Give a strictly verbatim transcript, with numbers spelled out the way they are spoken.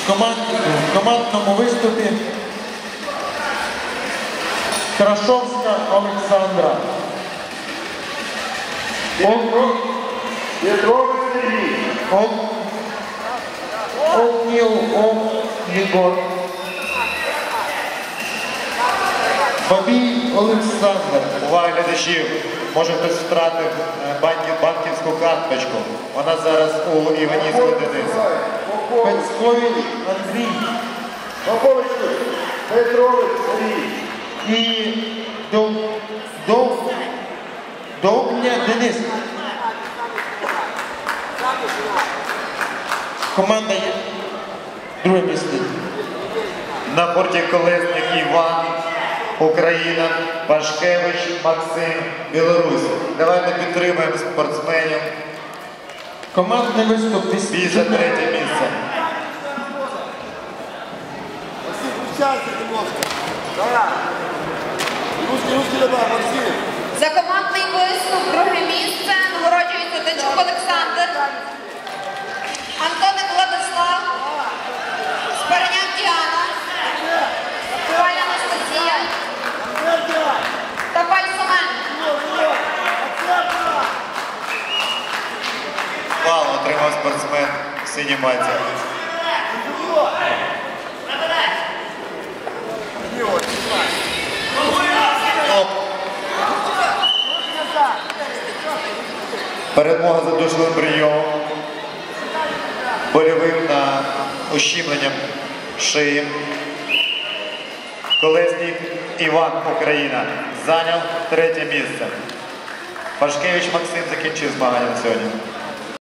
В командному виступі Крашовська Олександра. Петрович Сергій. Огнів Єгор. Бабій Олександр. Увага глядачів, може хтось втратив банків, банківську карточку. Вона зараз у Іваніцького Дениса. Пецькович Андрій. Попович Петрович Сергій. І Дов... Дов... Довгня Денис. Команда є. Друге місце. На борті колесник Іван, Україна, Пашкевич Максим, Білорусь. Давайте підтримаємо спортсменів. Командний виступ Після третє місце. Максим, включайся немножко. Да. Русский, русский добавь, Максим. За командний виступ друге місце нагороджується Дичук Олександр, Антоник Владислав, Спараняк Діана, Коваль Анастасія та Паль Сомен. Бал отримав спортсмен в синій майці. Перемога задушливим прийомом, больовим на ущемленням шиї. Колесник Іван, Україна, зайняв третє місце. Пашкевич Максим закінчив змагання на сьогодні.